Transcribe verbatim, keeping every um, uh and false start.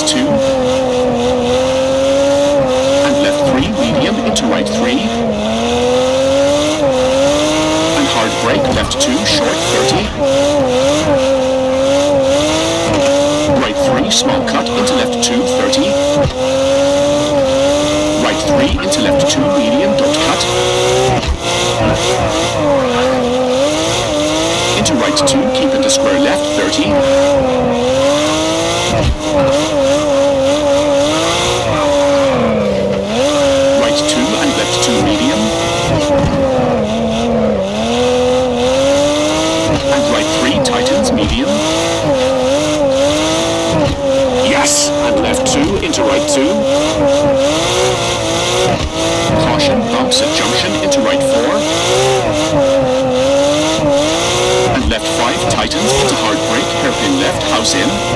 two. And left three, medium into right three. And hard brake, left two, short, thirty. Right three, small cut into left two, thirty. Right three into left two, medium, don't cut. Into right two, keep into square left, thirty. Right two and left two, medium. And right three, tightens, medium. Yes! And left two into right two. Caution, bumps at junction into right four. And left five, tightens into hard brake, hairpin left, house in.